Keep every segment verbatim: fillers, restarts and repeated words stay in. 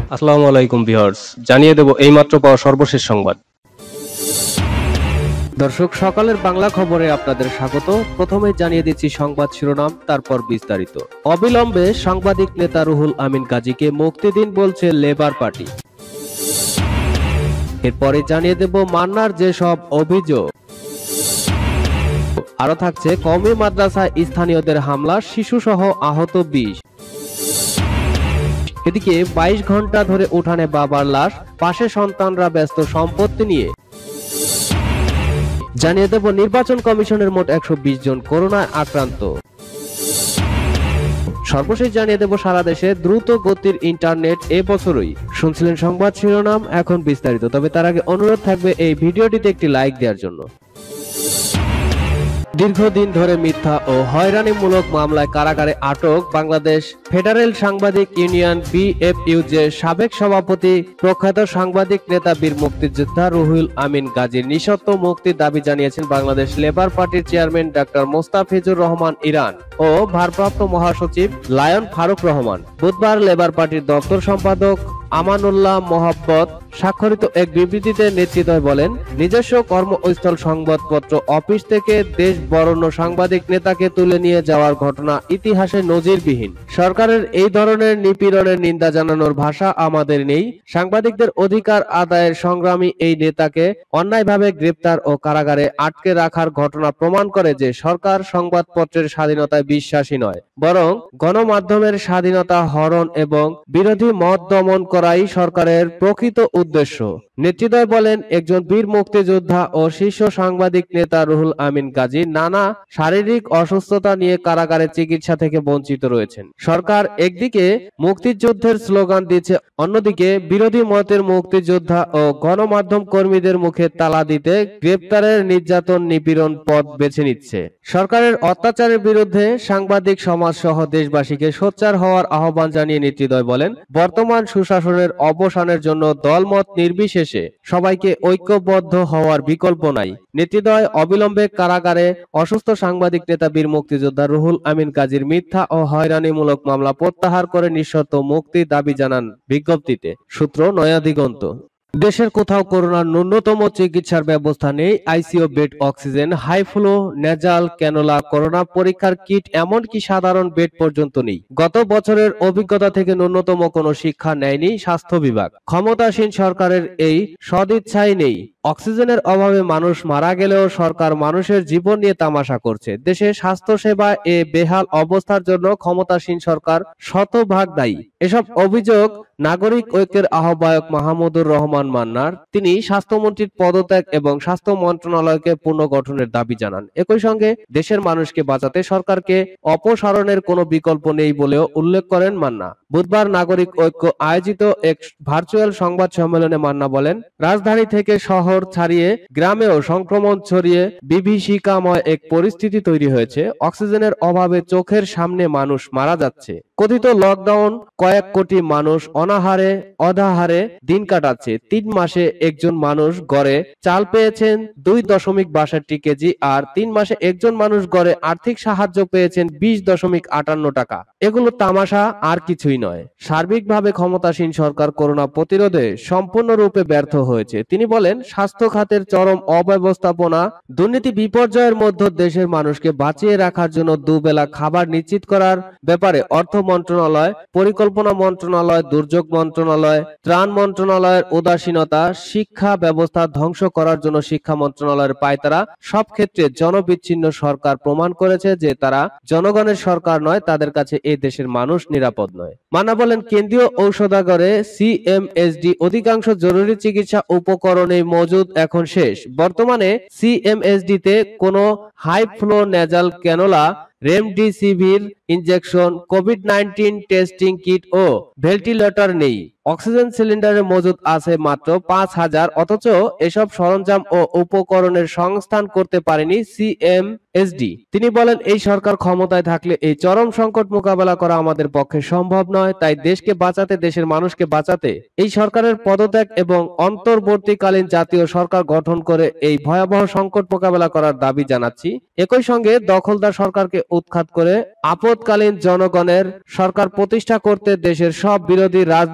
আসসালামু আলাইকুম ভিউয়ার্স, জানিয়ে দেব এইমাত্র পাওয়া সর্বশেষ সংবাদ। দর্শক, সকালের বাংলা খবরে আপনাদের স্বাগত। প্রথমে জানিয়ে দিচ্ছি সংবাদ শিরোনাম, তারপর বিস্তারিত। অবিলম্বে সাংবাদিক নেতা রুহুল আমিন গাজীকে মুক্তি দিন বলছে লেবার পার্টি। এরপরে জানিয়ে দেব মান্নার যেসব অভিযোগ। আরো থাকছে কওমি মাদ্রাসায় স্থানীয়দের হামলা, শিশুসহ আহত বিশ। এদিকে বাইশ ঘন্টা ধরে উঠানে বাবার লাশ, পাশে সন্তানরা ব্যস্ত সম্পত্তি নিয়ে। জানিয়ে দেব নির্বাচন কমিশনের মোট একশো বিশ জন করোনায় আক্রান্ত। সর্বশেষ জানিয়ে দেব সারা দেশে দ্রুত গতির ইন্টারনেট এ বছরই। শুনছিলেন সংবাদ শিরোনাম, এখন বিস্তারিত। তবে তার আগে অনুরোধ থাকবে এই ভিডিওটিতে একটি লাইক দেওয়ার জন্য। দীর্ঘদিন ধরে মিথ্যা ও হয়রানিমূলক মামলায় কারাগারে আটক বাংলাদেশ ফেডারেল সাংবাদিক ইউনিয়ন বিএফইউজের সাবেক সভাপতি প্রখ্যাত সাংবাদিক নেতা বীর মুক্তিযোদ্ধা রুহুল আমিন গাজীর নিঃশর্ত মুক্তির দাবি জানিয়েছেন বাংলাদেশ লেবার পার্টির চেয়ারম্যান ডাক্তার মোস্তাফিজুর রহমান ইরান ও ভারপ্রাপ্ত মহাসচিব লায়ন ফারুক রহমান। বুধবার লেবার পার্টির দপ্তর সম্পাদক আমানুল্লাহ মোহাব্বত স্বাক্ষরিত এক বিবৃতিতে নেতৃত্বয় বলেন, নিজস্ব কর্মস্থল সংবাদপত্র অফিস থেকে দেশ বরেণ্য সাংবাদিক নেতাকে তুলে নিয়ে যাওয়ার ঘটনা ইতিহাসে নজিরবিহীন। সরকারের এই ধরনের নিপীড়নের নিন্দা জানানোর ভাষা আমাদের নেই। সাংবাদিকদের অধিকার আদায়ের সংগ্রামী এই নেতাকে অন্যায়ভাবে গ্রেপ্তার ও কারাগারে আটকে রাখার ঘটনা প্রমাণ করে যে সরকার সংবাদপত্রের স্বাধীনতায় বিশ্বাসী নয়, বরং গণমাধ্যমের স্বাধীনতা হরণ এবং বিরোধী মত দমন করাই সরকারের প্রকৃত উদ্দেশ্য। নেতৃত্বয় বলেন, একজন বীর মুক্তিযোদ্ধা ও শীর্ষ সাংবাদিক নেতা রুহুল আমিন গাজী নানা শারীরিক অসুস্থতা নিয়ে কারাগারে চিকিৎসা থেকে বঞ্চিত রয়েছেন। সরকার একদিকে মুক্তিযুদ্ধের স্লোগান দিচ্ছে, অন্যদিকে বিরোধী মতের মুক্তিযোদ্ধা ও গণমাধ্যম কর্মীদের মুখে তালা দিতে গ্রেপ্তারের নির্যাতন নিপীড়ন পথ বেছে নিচ্ছে। সরকারের অত্যাচারের বিরুদ্ধে সাংবাদিক সমাজ সহ দেশবাসীকে সোচ্চার হওয়ার আহ্বান জানিয়ে নেতৃত্বয় বলেন, বর্তমান সুশাসনের অবসানের জন্য দলমত নির্বিশেষে সবাইকে ঐক্যবদ্ধ হওয়ার বিকল্প নাই। নেতৃত্বয় অবিলম্বে কারাগারে অসুস্থ সাংবাদিক নেতা বীর মুক্তিযোদ্ধা রুহুল আমিন গাজীর মিথ্যা ও হয়রানিমূলক মামলা প্রত্যাহার করে নিঃশর্ত মুক্তির দাবি জানান বিজ্ঞপ্তিতে। সূত্র নয়া দিগন্ত। দেশের কোথাও করোনার ন্যূনতম চিকিৎসার ব্যবস্থা নেই। ICU bed, oxygen, high flow, nasal cannula, corona পরীক্ষার কিট, এমনকি সাধারণ বেড পর্যন্ত নেই। গত বছরের অভিজ্ঞতা থেকে ন্যূনতম কোনো শিক্ষা নেয়নি স্বাস্থ্য বিভাগ। ক্ষমতাসীন সরকারের এই সদিচ্ছাই নেই। অক্সিজেনের অভাবে মানুষ মারা গেলেও সরকার মানুষের জীবন নিয়ে তামাশা করছে। দেশে স্বাস্থ্যসেবা এ বেহাল অবস্থার জন্য ক্ষমতাসীন সরকার শতভাগ দায়ী। এসব অভিযোগ নাগরিক ঐক্যের আহ্বায়ক মাহমুদুর রহমান মান্নার। তিনি স্বাস্থ্যমন্ত্রীর পদত্যাগ এবং স্বাস্থ্য মন্ত্রণালয়কে পুনর্গঠনের দাবি জানান। একই সঙ্গে দেশের মানুষকে বাঁচাতে সরকারকে অপসারণের কোনো বিকল্প নেই বলেও উল্লেখ করেন মান্না। বুধবার নাগরিক ঐক্য আয়োজিত এক ভার্চুয়াল সংবাদ সম্মেলনে মান্না বলেন, রাজধানী থেকে শহর ছাড়িয়ে গ্রামেও সংক্রমণ ছড়িয়ে বিভীষিকাময় এক পরিস্থিতি তৈরি হয়েছে। অক্সিজেনের অভাবে চোখের সামনে মানুষ মারা যাচ্ছে। কথিত লকডাউন কয়েক কোটি মানুষ অনাহারে অধাহারে দিন কাটাচ্ছে। তিন মাসে একজন মানুষ গড়ে চাল পেয়েছেন দুই দশমিক বাষট্টি কেজি, আর তিন মাসে একজন মানুষ গড়ে আর্থিক সাহায্য পেয়েছেন বিশ দশমিক আটান্ন টাকা। এগুলো তামাশা আর কিছুই নয়। সার্বিকভাবে ক্ষমতাসীন সরকার করোনা প্রতিরোধে সম্পূর্ণরূপে ব্যর্থ হয়েছে। তিনি বলেন, স্বাস্থ্য খাতের চরম অব্যবস্থাপনা, দুর্নীতি বিপর্যয়ের মধ্যে দেশের মানুষকে বাঁচিয়ে রাখার জন্য দুবেলা খাবার নিশ্চিত করার ব্যাপারে অর্থ মন্ত্রণালয়, পরিকল্পনা মন্ত্রণালয়, দুর্যোগ মন্ত্রণালয়, ত্রাণ মন্ত্রণালয়ের উদাসীনতা, শিক্ষা ব্যবস্থা ধ্বংস করার জন্য শিক্ষা মন্ত্রণালয়ের পায়তারা, সব ক্ষেত্রে জনবিচ্ছিন্ন সরকার প্রমাণ করেছে যে তারা জনগণের সরকার নয়, তাদের কাছে এই দেশের মানুষ নিরাপদ নয়। মান্না বলেন, কেন্দ্রীয় ঔষধাগারে সিএমএসডি অধিকাংশ জরুরি চিকিৎসা উপকরণে মজুদ এখন শেষ। বর্তমানে সিএমএসডি তে কোনো high flow nasal cannula, remdesivir injection, COVID nineteen testing kit ও ভেন্টিলেটর নেই। অক্সিজেন সিলিন্ডারে মজুদ আছে মাত্র পাঁচ হাজার, অথচ এসব সরঞ্জাম ও উপকরণের সংস্থান করতে পারেনি সিএমএসডি। তিনি বলেন, এই সরকার ক্ষমতায় থাকলে এই চরম সংকট মোকাবেলা করা আমাদের পক্ষে সম্ভব নয়। তাই দেশকে বাঁচাতে, দেশের মানুষকে বাঁচাতে এই সরকারের পদত্যাগ এবং অন্তর্বর্তীকালীন জাতীয় সরকার গঠন করে এই ভয়াবহ সংকট মোকাবেলা করার দাবি জানাচ্ছি। একই সঙ্গে দখলদার সরকারকে উৎখাত করে আপদকালীন জনগণের সরকার প্রতিষ্ঠা করতে দেশের সব বিরোধী রাজনৈতিক শক্তি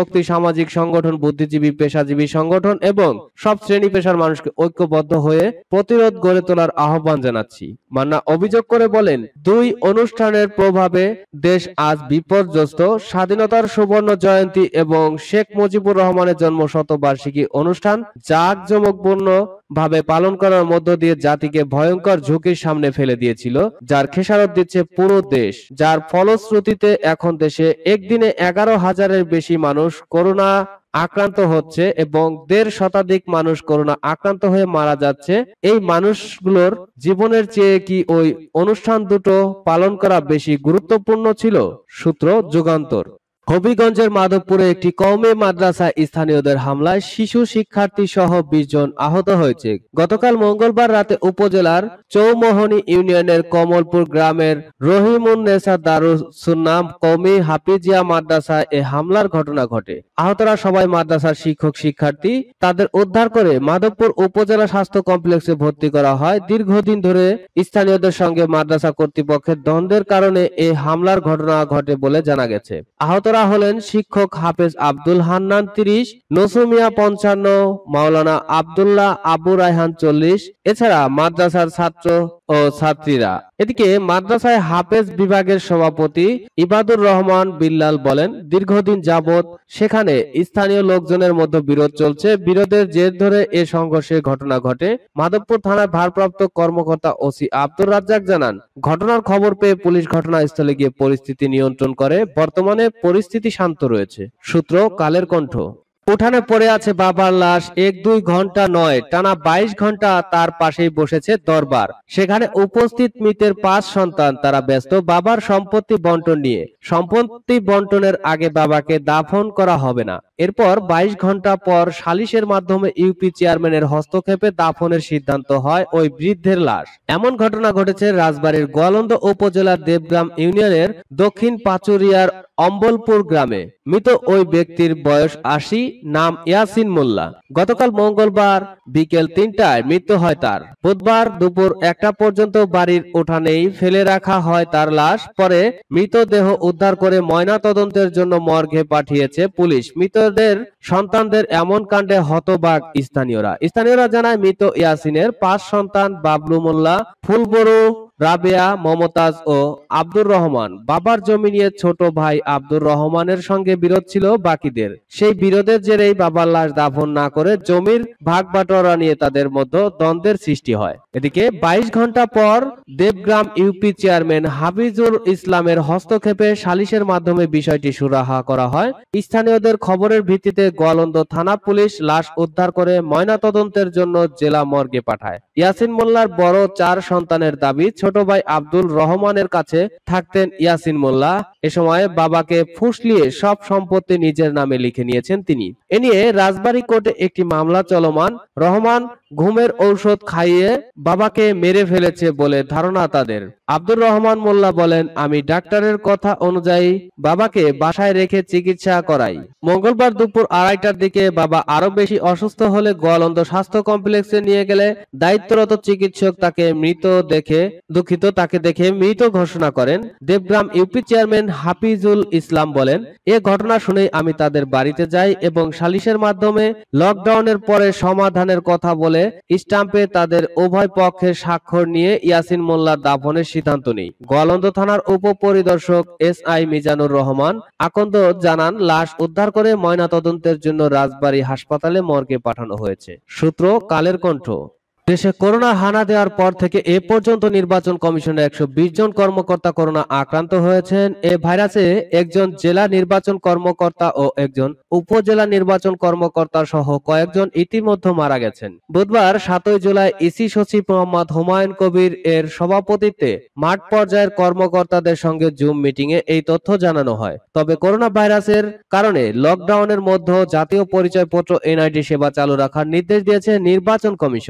শক্তি, সামাজিক সংগঠন, বুদ্ধিজীবী, পেশাজীবী সংগঠন এবং সব শ্রেণী পেশার মানুষকে ঐক্যবদ্ধ হয়ে প্রতিরোধ গড়ে তোলার আহ্বান জানাচ্ছি। মান্না অভিযোগ করে বলেন, দুই অনুষ্ঠানের প্রভাবে দেশ আজ বিপর্যস্ত। স্বাধীনতার সুবর্ণ জয়ন্তী এবং শেখ মুজিবুর রহমানের জন্ম শতবার্ষিকী অনুষ্ঠান জাঁকজমকপূর্ণ ভাবে পালন করার মধ্য দিয়ে জাতিকে ভয়ঙ্কর ঝুঁকির সামনে ফেলে দিয়েছিল, যার খেসারত দিচ্ছে পুরো দেশ। যার ফলশ্রুতিতে এখন দেশে একদিনে এগারো হাজারের বেশি মানুষ করোনা আক্রান্ত হচ্ছে এবং দেড় শতাধিক মানুষ করোনা আক্রান্ত হয়ে মারা যাচ্ছে। এই মানুষগুলোর জীবনের চেয়ে কি ওই অনুষ্ঠান দুটো পালন করা বেশি গুরুত্বপূর্ণ ছিল? সূত্র যুগান্তর। হবিগঞ্জের মাধবপুরে একটি কওমি মাদ্রাসায় স্থানীয়দের হামলায় শিশু শিক্ষার্থী সহ বিশ জন আহত হয়েছে। গতকাল মঙ্গলবার রাতে উপজেলার চৌমোহনী ইউনিয়নের কমলপুর গ্রামের রহিমুন্নেসা দারুস সুন্নাহ কওমি হাফিজিয়া মাদ্রাসায় এ হামলার ঘটনা ঘটে। আহতরা সবাই মাদ্রাসার শিক্ষক শিক্ষার্থী। তাদের উদ্ধার করে মাধবপুর উপজেলা স্বাস্থ্য কমপ্লেক্সে ভর্তি করা হয়। দীর্ঘদিন ধরে স্থানীয়দের সঙ্গে মাদ্রাসা কর্তৃপক্ষের দ্বন্দ্বের কারণে এই হামলার ঘটনা ঘটে বলে জানা গেছে। আহতরা হলেন শিক্ষক হাফেজ আব্দুল হান্নান ত্রিশ, নসুমিয়া পঞ্চান্ন, মাওলানা আব্দুল্লাহ আবু রায়হান চল্লিশ, এছাড়া মাদ্রাসার ছাত্র ও ছাত্রীরা। এদিকে মাদ্রাসায় হাফেজ বিভাগের সভাপতি ইবাদুর রহমান বিল্লাল বলেন, দীর্ঘদিন যাবৎ সেখানে স্থানীয় লোকজনের মধ্যে বিরোধ চলছে। বিরোধের জের ধরে এ সংঘর্ষের ঘটনা ঘটে। মাধবপুর থানার ভারপ্রাপ্ত কর্মকর্তা ওসি আব্দুর রাজ্জাক জানান, ঘটনার খবর পেয়ে পুলিশ ঘটনাস্থলে গিয়ে পরিস্থিতি নিয়ন্ত্রণ করে। বর্তমানে পরিস্থিতি শান্ত রয়েছে। সূত্র কালের কণ্ঠ। উঠানে পড়ে আছে বাবার লাশ। এক দুই ঘন্টা নয়, টানা বাইশ ঘন্টা তার পাশেই বসেছে দরবার। সেখানে উপস্থিত মৃতের পাঁচ সন্তান। তারা ব্যস্ত বাবার সম্পত্তি বন্টন নিয়ে। সম্পত্তি বন্টনের আগে বাবাকে দাফন করা হবে না। এরপর বাইশ ঘন্টা পর সালিশের মাধ্যমে ইউপি চেয়ারম্যানের হস্তক্ষেপে দাফনের সিদ্ধান্ত হয় ওই বৃদ্ধের লাশ। এমন ঘটনা ঘটেছে রাজবাড়ীর গোয়ালন্দ উপজেলার দেবগ্রাম ইউনিয়নের দক্ষিণ পাচুরিয়ার অম্বলপুর গ্রামে। মৃত ওই ব্যক্তির বয়স আশি, নাম ইয়াসিন মোল্লা। গতকাল মঙ্গলবার বিকেল তিনটায় মৃত্যু হয় তার। বুধবার দুপুর একটা পর্যন্ত বাড়ির উঠানেই ফেলে রাখা হয় তার লাশ। পরে মৃতদেহ উদ্ধার করে ময়না তদন্তের জন্য মর্গে পাঠিয়েছে পুলিশ। মৃতদের সন্তানদের এমন কাণ্ডে হতবাক স্থানীয়রা। স্থানীয়রা জানায়, মৃত ইয়াসিনের পাঁচ সন্তান বাবলু মোল্লা, ফুলবড়ু, রাবেয়া, মমতাজ ও আব্দুর রহমান। বাবার জমি নিয়ে ছোট ভাই আব্দুর রহমানের সঙ্গে বিরোধ ছিল বাকিদের। সেই বিরোধের জেরেই বাবার লাশ দাফন না করে জমির ভাগ বাটোয়ারা নিয়ে তাদের মধ্যে দ্বন্দ্বের সৃষ্টি হয়। এদিকে বাইশ ঘন্টা পর দেবগ্রাম ইউপি চেয়ারম্যান হাফিজুল ইসলামের হস্তক্ষেপে সালিশের মাধ্যমে বিষয়টি সুরাহা করা হয়। স্থানীয়দের খবরের ভিত্তিতে গোয়ালন্দ থানা পুলিশ লাশ উদ্ধার করে ময়না তদন্তের জন্য জেলা মর্গে পাঠায়। ইয়াসিন মোল্লার বড় চার সন্তানের দাবি, ছোট ভাই আব্দুল রহমানের কাছে থাকতেন ইয়াসিন মোল্লা। এ সময় বাবাকে ফুসলিয়ে সব সম্পত্তি নিজের নামে লিখে নিয়েছেন তিনি। এ নিয়ে রাজবাড়ী কোর্টে একটি মামলা চলমান। রহমান ঘুমের ঔষধ খাইয়ে বাবাকে মেরে ফেলেছে বলে ধারণা তাদের। আব্দুর রহমান মোল্লা বলেন, আমি ডাক্তারের কথা অনুযায়ী বাবাকে বাসায় রেখে চিকিৎসা করাই। মঙ্গলবার দুপুর আড়াইটার দিকে বাবা আরো বেশি অসুস্থ হলে গোয়ালন্দ স্বাস্থ্য কমপ্লেক্সে নিয়ে গেলে দায়িত্বরত চিকিৎসক তাকে মৃত দেখে দুঃখিত তাকে দেখে মৃত ঘোষণা করেন। দেবগ্রাম ইউপি চেয়ারম্যান হাফিজুল ইসলাম বলেন, এ ঘটনা শুনেই আমি তাদের বাড়িতে যাই এবং সালিশের মাধ্যমে লকডাউনের পরে সমাধানের কথা বলে স্টাম্পে তাদের উভয় পক্ষের স্বাক্ষর নিয়ে ইয়াসিন মোল্লার দাফনের সিদ্ধান্ত নেই। গোয়ালন্দ থানার উপপরিদর্শক এস আই মিজানুর রহমান আকন্দ জানান, লাশ উদ্ধার করে ময়না তদন্তের জন্য রাজবাড়ী হাসপাতালে মর্গে পাঠানো হয়েছে। সূত্র কালের কণ্ঠ। দেশে করোনা হানা দেওয়ার পর থেকে এ পর্যন্ত নির্বাচন কমিশনের একশো বিশ জন কর্মকর্তা করোনা আক্রান্ত হয়েছেন। এ ভাইরাসে একজন জেলা নির্বাচন কর্মকর্তা ও একজন উপজেলা নির্বাচন কর্মকর্তা সহ কয়েকজন ইতিমধ্যে মারা গেছেন। বুধবার সাতই জুলাই ইসি সচিব মোহাম্মদ হুমায়ুন কবির এর সভাপতিত্বে মাঠ পর্যায়ের কর্মকর্তাদের সঙ্গে জুম মিটিং এ এই তথ্য জানানো হয়। তবে করোনা ভাইরাসের কারণে লকডাউনের মধ্যে জাতীয় পরিচয়পত্র এনআইডি সেবা চালু রাখার নির্দেশ দিয়েছে নির্বাচন কমিশন। এ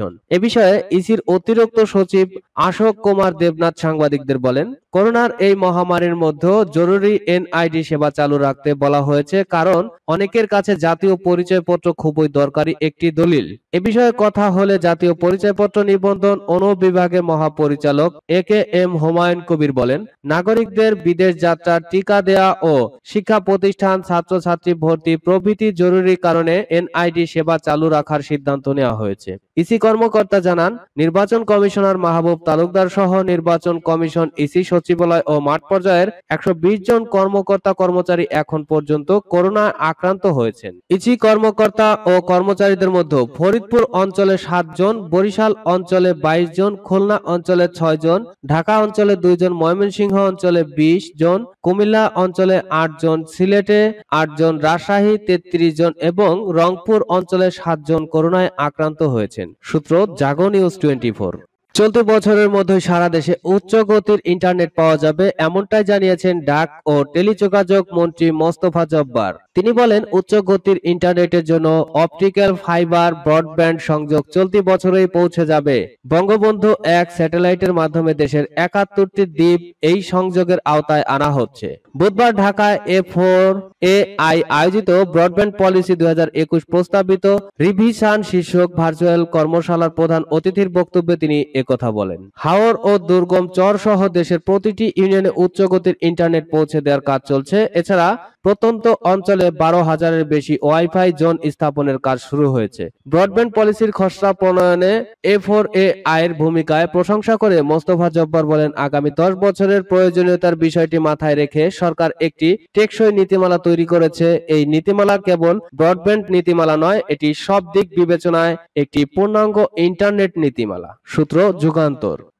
বিষয়ে ইসির অতিরিক্ত সচিব অশোক কুমার দেবনাথ সাংবাদিকদের বলেন, করোনার এই মহামারীর মধ্যে জরুরি এনআইডি সেবা চালু রাখতে বলা হয়েছে, কারণ অনেকের কাছে জাতীয় পরিচয়পত্র খুবই দরকারি একটি দলিল। এ বিষয়ে কথা হলে জাতীয় পরিচয়পত্র নিবন্ধন অনুবিভাগের মহাপরিচালক এ কে এম হুমায়ুন কবির বলেন, নাগরিকদের বিদেশ যাত্রার টিকা দেয়া ও শিক্ষা প্রতিষ্ঠান, ছাত্রছাত্রী ভর্তি প্রভৃতি জরুরি কারণে এনআইডি সেবা চালু রাখার সিদ্ধান্ত নেওয়া হয়েছে। ইসি কর্মকর্তা জানান, নির্বাচন কমিশনার মাহবুব তালুকদার সহ নির্বাচন কমিশন, ইসি সচিবালয় ও মাঠ পর্যায়ের একশো বিশ জন কর্মকর্তা কর্মচারী এখন পর্যন্ত করোনায় আক্রান্ত হয়েছেন। ইসি কর্মকর্তা ও কর্মচারীদের মধ্যে ফরিদপুর অঞ্চলে সাত জন, বরিশাল অঞ্চলে বাইশ জন, খুলনা অঞ্চলে ছয় জন, ঢাকা অঞ্চলে দুই জন, ময়মনসিংহ অঞ্চলে বিশ জন, কুমিল্লা অঞ্চলে আট জন, সিলেটে আট জন, রাজশাহী তেত্রিশ জন এবং রংপুর অঞ্চলে সাত জন করোনায় আক্রান্ত হয়েছেন। সূত্র জাগো নিউজ টোয়েন্টি ফোর। চলতি বছরের মধ্যে সারা দেশে উচ্চ গতির ইন্টারনেট পাওয়া যাবে, এমনটাই জানিয়েছেন ডাক ও টেলিযোগাযোগ মন্ত্রী মোস্তফা জব্বার। তিনি বলেন, উচ্চ গতির ইন্টারনেটের জন্য অপটিক্যাল ফাইবার ব্রডব্যান্ড সংযোগ চলতি বছরেই পৌঁছে যাবে। বঙ্গবন্ধু এক স্যাটেলাইটের মাধ্যমে দেশের একাত্তরটি দ্বীপ এই সংযোগের আওতায় আনা হচ্ছে। বুধবার ঢাকায় এ ফোর এ আই আয়োজিত ব্রডব্যান্ড পলিসি দুই হাজার একুশ প্রস্তাবিত রিভিশন শীর্ষক ভার্চুয়াল কর্মশালার প্রধান অতিথির বক্তব্যে তিনি একথা বলেন। হাওর ও দুর্গম চর সহ দেশের প্রতিটি ইউনিয়নে উচ্চ গতির ইন্টারনেট পৌঁছে দেওয়ার কাজ চলছে। এছাড়া প্রত্যন্ত অঞ্চলে বারো হাজারের বেশি ওয়াইফাই জোন স্থাপনের কাজ শুরু হয়েছে। ব্রডব্যান্ড পলিসির খসড়া প্রণয়নে এ ফোর এ আই এর ভূমিকায় প্রশংসা করে মোস্তফা জব্বার বলেন, আগামী দশ বছরের প্রয়োজনীয়তার বিষয়টি মাথায় রেখে সরকার একটি টেকসই নীতিমালা তৈরি করেছে। এই নীতিমালা কেবল ব্রডব্যান্ড নীতিমালা নয়, এটি সব দিক বিবেচনায় একটি পূর্ণাঙ্গ ইন্টারনেট নীতিমালা। সূত্র যুগান্তর।